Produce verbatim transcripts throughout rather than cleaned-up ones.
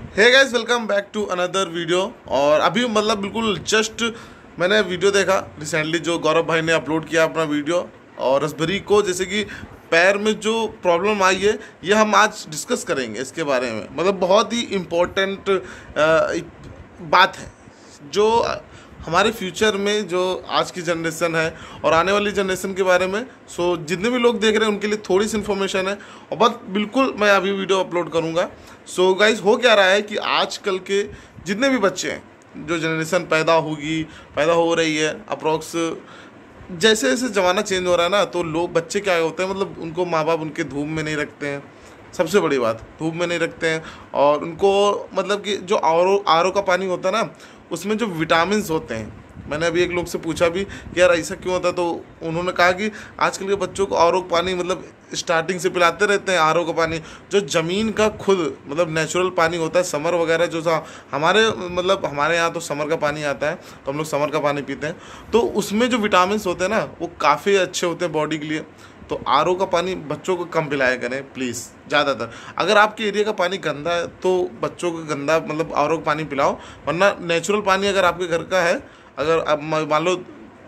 Hey guys, welcome back to another video. और अभी मतलब बिल्कुल जस्ट मैंने वीडियो देखा रिसेंटली जो गौरव भाई ने अपलोड किया अपना वीडियो। और रसभरी को जैसे कि पैर में जो प्रॉब्लम आई है ये हम आज डिस्कस करेंगे इसके बारे में। मतलब बहुत ही इम्पोर्टेंट बात है जो हमारे फ्यूचर में जो आज की जनरेशन है और आने वाली जनरेशन के बारे में। सो जितने भी लोग देख रहे हैं उनके लिए थोड़ी सी इन्फॉर्मेशन है और बस बिल्कुल मैं अभी वीडियो अपलोड करूंगा। सो गाइस, हो क्या रहा है कि आजकल के जितने भी बच्चे हैं, जो जनरेशन पैदा होगी पैदा हो रही है अप्रॉक्स, जैसे जैसे ज़माना चेंज हो रहा है ना, तो लोग बच्चे क्या होते हैं, मतलब उनको माँ बाप उनके धूप में नहीं रखते हैं। सबसे बड़ी बात, धूप में नहीं रखते हैं। और उनको मतलब कि जो आर ओ आर ओ का पानी होता है ना, उसमें जो विटामिन होते हैं, मैंने अभी एक लोग से पूछा भी कि यार ऐसा क्यों होता है, तो उन्होंने कहा कि आजकल के बच्चों को आर ओ पानी मतलब स्टार्टिंग से पिलाते रहते हैं। आर ओ का पानी जो ज़मीन का खुद मतलब नेचुरल पानी होता है, समर वगैरह जो सा हमारे मतलब हमारे यहाँ तो समर का पानी आता है तो हम लोग समर का पानी पीते हैं, तो उसमें जो विटामिन होते हैं ना वो काफ़ी अच्छे होते हैं बॉडी के लिए। तो आर ओ का पानी बच्चों को कम पिलाया करें प्लीज़। ज़्यादातर अगर आपके एरिया का पानी गंदा है तो बच्चों को गंदा मतलब आर ओ का पानी पिलाओ, वरना नेचुरल पानी अगर आपके घर का है, अगर अब मान लो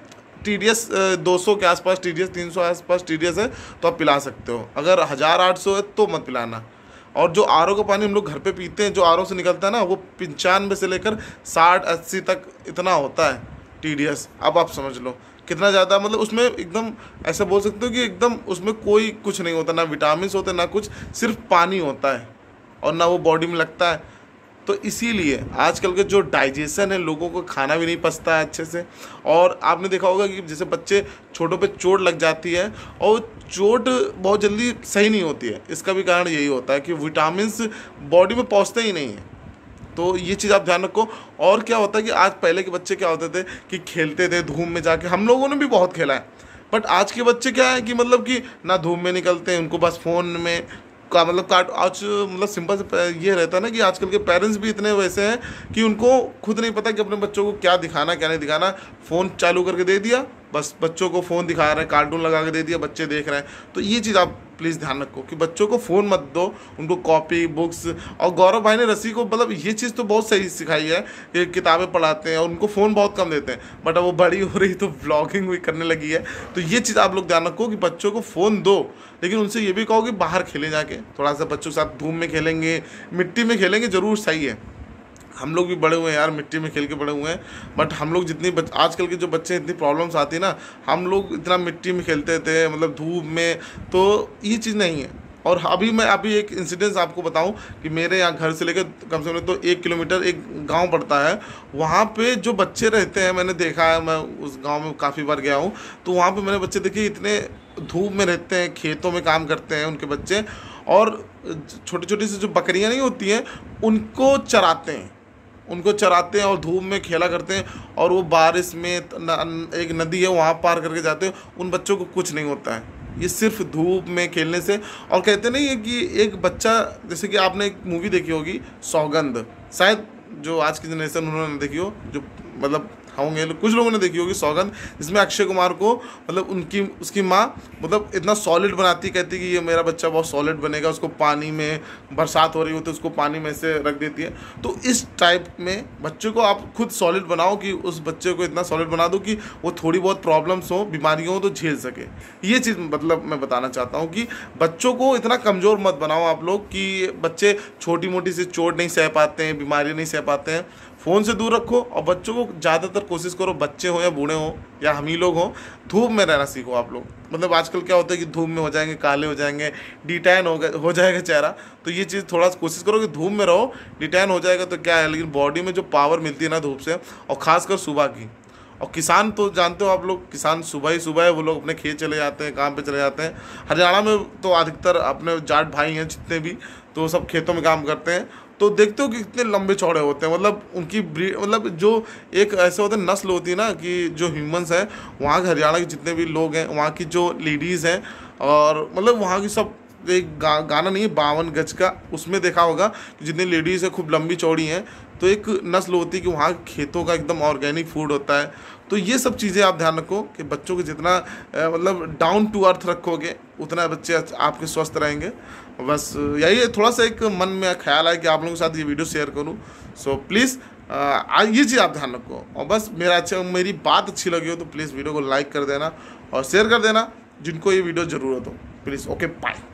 टी डी एस दो सौ के आसपास, टी डी एस तीन सौ आसपास टी डी एस है तो आप पिला सकते हो। अगर हज़ार आठ सौ है तो मत पिलाना। और जो आर ओ का पानी हम लोग घर पे पीते हैं, जो आर ओ से निकलता है ना, वो पंचानवे से लेकर साठ अस्सी तक इतना होता है टी डी एस। अब आप समझ लो कितना ज़्यादा, मतलब उसमें एकदम ऐसा बोल सकते हो कि एकदम उसमें कोई कुछ नहीं होता, ना विटामिन होते ना कुछ, सिर्फ पानी होता है और ना वो बॉडी में लगता है। तो इसीलिए आजकल के जो डाइजेशन है, लोगों को खाना भी नहीं पचता है अच्छे से। और आपने देखा होगा कि जैसे बच्चे छोटों पे चोट लग जाती है और चोट बहुत जल्दी सही नहीं होती है, इसका भी कारण यही होता है कि विटामिन्स बॉडी में पहुंचते ही नहीं हैं। तो ये चीज़ आप ध्यान रखो। और क्या होता है कि आज पहले के बच्चे क्या होते थे कि खेलते थे धूप में जाके, हम लोगों ने भी बहुत खेला है। बट आज के बच्चे क्या है कि मतलब कि ना धूप में निकलते हैं, उनको बस फ़ोन में का मतलब काट आज मतलब सिंपल से ये रहता है ना कि आजकल के पेरेंट्स भी इतने वैसे हैं कि उनको खुद नहीं पता कि अपने बच्चों को क्या दिखाना क्या नहीं दिखाना। फ़ोन चालू करके दे दिया, बस बच्चों को फ़ोन दिखा रहे हैं, कार्टून लगा के दे दिया, बच्चे देख रहे हैं। तो ये चीज़ आप प्लीज़ ध्यान रखो कि बच्चों को फ़ोन मत दो, उनको कॉपी बुक्स। और गौरव भाई ने रसी को मतलब ये चीज़ तो बहुत सही सिखाई है कि किताबें पढ़ाते हैं और उनको फ़ोन बहुत कम देते हैं। बट अब वो बड़ी हो रही तो व्लॉगिंग भी करने लगी है। तो ये चीज़ आप लोग ध्यान रखो कि बच्चों को फ़ोन दो, लेकिन उनसे ये भी कहो कि बाहर खेलें, जाके थोड़ा सा बच्चों के साथ धूप में खेलेंगे, मिट्टी में खेलेंगे, ज़रूर सही है। हम लोग भी बड़े हुए हैं यार, मिट्टी में खेल के बड़े हुए हैं। बट हम लोग जितनी बच आजकल के जो बच्चे इतनी प्रॉब्लम्स आती है ना, हम लोग इतना मिट्टी में खेलते थे मतलब धूप में, तो ये चीज़ नहीं है। और अभी मैं अभी एक इंसिडेंस आपको बताऊं कि मेरे यहाँ घर से लेकर कम से कम तो एक किलोमीटर एक गांव पड़ता है, वहाँ पे जो बच्चे रहते हैं मैंने देखा है, मैं उस गांव में काफ़ी बार गया हूँ, तो वहाँ पे मैंने बच्चे देखे इतने धूप में रहते हैं, खेतों में काम करते हैं उनके बच्चे, और छोटी छोटी सी जो बकरियाँ नहीं होती हैं उनको चराते हैं उनको चराते हैं और धूप में खेला करते हैं। और वो बारिश में एक नदी है वहाँ पार करके जाते हैं, उन बच्चों को कुछ नहीं होता है, ये सिर्फ धूप में खेलने से। और कहते नहीं है कि एक बच्चा, जैसे कि आपने एक मूवी देखी होगी सौगंध, शायद जो आज की जनरेशन उन्होंने देखी हो, जो मतलब होंगे कुछ लोगों ने देखी होगी सौगंध, जिसमें अक्षय कुमार को मतलब उनकी उसकी माँ मतलब इतना सॉलिड बनाती, कहती कि ये मेरा बच्चा बहुत सॉलिड बनेगा, उसको पानी में बरसात हो रही होती है उसको पानी में से रख देती है। तो इस टाइप में बच्चों को आप खुद सॉलिड बनाओ कि उस बच्चे को इतना सॉलिड बना दो कि वो थोड़ी बहुत प्रॉब्लम्स हो, बीमारियों हो तो झेल सके। ये चीज़ मतलब मैं बताना चाहता हूँ कि बच्चों को इतना कमज़ोर मत बनाओ आप लोग कि बच्चे छोटी मोटी सी चोट नहीं सह पाते हैं, बीमारी नहीं सह पाते हैं। फ़ोन से दूर रखो और बच्चों को ज़्यादातर कोशिश करो, बच्चे हो या बूढ़े हो या हम ही लोग हों, धूप में रहना सीखो आप लोग। मतलब आजकल क्या होता है कि धूप में हो जाएंगे काले हो जाएंगे, डिटैन हो गए हो जाएगा चेहरा। तो ये चीज़ थोड़ा सा कोशिश करो कि धूप में रहो, डिटैन हो जाएगा तो क्या है, लेकिन बॉडी में जो पावर मिलती है ना धूप से, और ख़ासकर सुबह की। और किसान तो जानते हो आप लोग, किसान सुबह ही सुबह है वो लोग अपने खेत चले जाते हैं, काम पे चले जाते हैं। हरियाणा में तो अधिकतर अपने जाट भाई हैं जितने भी, तो सब खेतों में काम करते हैं। तो देखते हो कि कितने लंबे चौड़े होते हैं, मतलब उनकी ब्रीड मतलब जो एक ऐसे होते हैं नस्ल होती है ना कि जो ह्यूमंस हैं वहाँ के, हरियाणा के जितने भी लोग हैं वहाँ की जो लेडीज़ हैं, और मतलब वहाँ की सब एक गा, गाना नहीं है बावन गज का, उसमें देखा होगा कि जितनी लेडीज़ है खूब लंबी चौड़ी हैं, तो एक नस्ल होती है कि वहाँ खेतों का एकदम ऑर्गेनिक फूड होता है। तो ये सब चीज़ें आप ध्यान रखो कि बच्चों को जितना मतलब डाउन टू अर्थ रखोगे उतना बच्चे आपके स्वस्थ रहेंगे। बस यही थोड़ा सा एक मन में ख्याल है कि आप लोगों के साथ ये वीडियो शेयर करूँ। सो प्लीज़ ये चीज़ आप ध्यान रखो। और बस मेरा अच्छा मेरी बात अच्छी लगी हो तो प्लीज़ वीडियो को लाइक कर देना और शेयर कर देना जिनको ये वीडियो ज़रूरत हो। Please okay bye.